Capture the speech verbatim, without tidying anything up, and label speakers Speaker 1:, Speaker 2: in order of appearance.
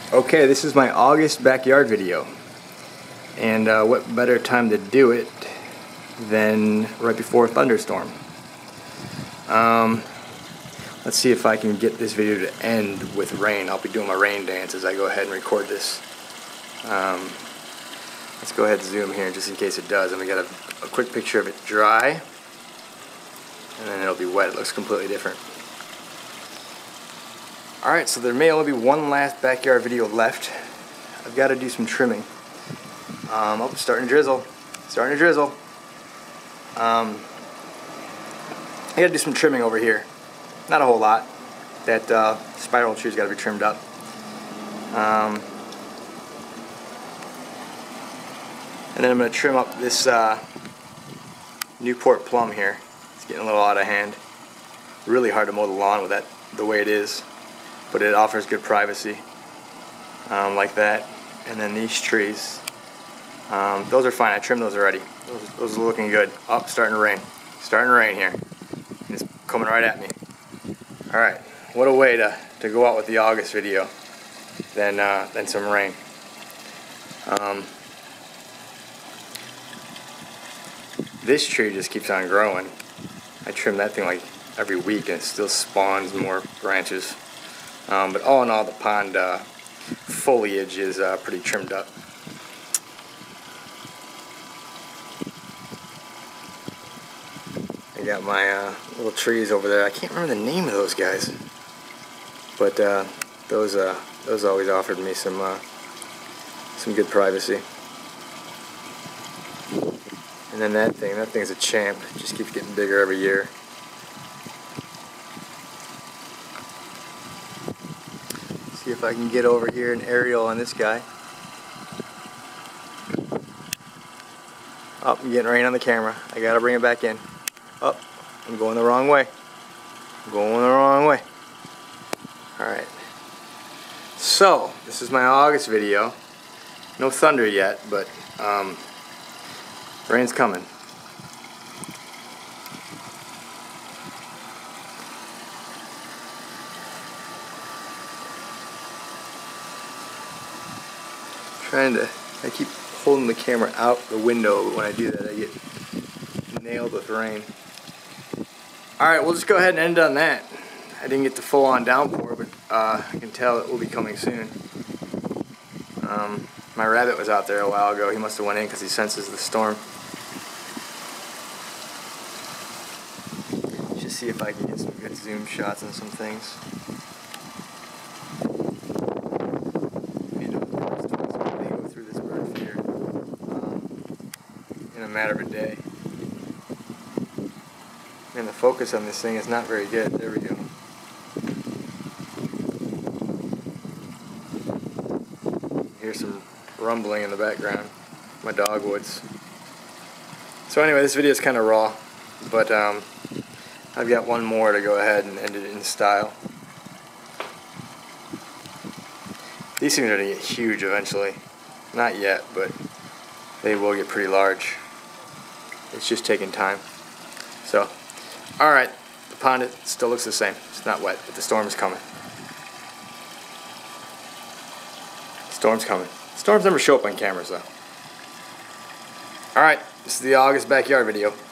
Speaker 1: Okay, this is my August backyard video, and uh, what better time to do it than right before a thunderstorm. Um, let's see if I can get this video to end with rain. I'll be doing my rain dance as I go ahead and record this. Um, let's go ahead and zoom here just in case it does, and we got a, a quick picture of it dry, and then it'll be wet. It looks completely different. Alright, so there may only be one last backyard video left. I've got to do some trimming. Um, oh, starting to drizzle. Starting to drizzle. Um, I got to do some trimming over here. Not a whole lot. That uh, spiral tree's got to be trimmed up. Um, and then I'm going to trim up this uh, Newport plum here. It's getting a little out of hand. Really hard to mow the lawn with that the way it is. But it offers good privacy, um, like that. And then these trees, um, those are fine. I trimmed those already. Those, those are looking good. Oh, starting to rain. Starting to rain here. It's coming right at me. All right, what a way to to go out with the August video than uh, than some rain. Um, this tree just keeps on growing. I trim that thing like every week, and it still spawns more branches. Um, but all in all, the pond uh, foliage is uh, pretty trimmed up. I got my uh, little trees over there. I can't remember the name of those guys, but uh, those uh, those always offered me some uh, some good privacy. And then that thing, that thing's a champ. It just keeps getting bigger every year. See if I can get over here an aerial on this guy. Oh, I'm getting rain on the camera. I gotta bring it back in. Oh, I'm going the wrong way. I'm going the wrong way. Alright. So, this is my August video. No thunder yet, but um, rain's coming. Trying to, I keep holding the camera out the window, but when I do that I get nailed with rain. Alright, we'll just go ahead and end on that. I didn't get the full on downpour, but uh, I can tell it will be coming soon. Um, my rabbit was out there a while ago. He must have went in because he senses the storm. Just see if I can get some good zoom shots on some things. In a matter of a day. And the focus on this thing is not very good. There we go. Here's some rumbling in the background. My dogwoods. So anyway, this video is kind of raw, but um, I've got one more to go ahead and end it in style. These things are going to get huge eventually. Not yet, but they will get pretty large. It's just taking time. So, alright, the pond it still looks the same. It's not wet, but the storm is coming. Storm's coming. Storms never show up on cameras though. Alright, this is the August backyard video.